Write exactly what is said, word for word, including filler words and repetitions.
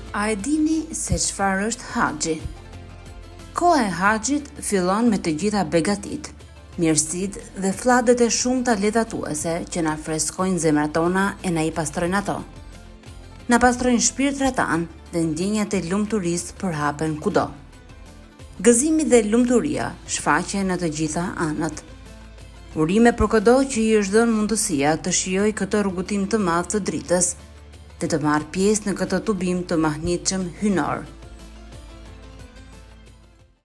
A e dini se çfarë është haxhi? Koha e haxhit fillon me të gjitha begatit, mirësitë dhe flladet e shumta lehatuese që na freskojnë zemrat tona e na i pastrojnë ato. Na pastrojnë shpirtrat tanë dhe ndjenjat e lumturisë përhapen kudo. Gëzimi dhe lumturia shfaqen në të gjitha anët. Urime për kudo që i është dhënë mundësia të shijojë këtë rrugëtim të madh të dritës dhe të marrë pjesë në këtë tubim të mahnitshëm hynor.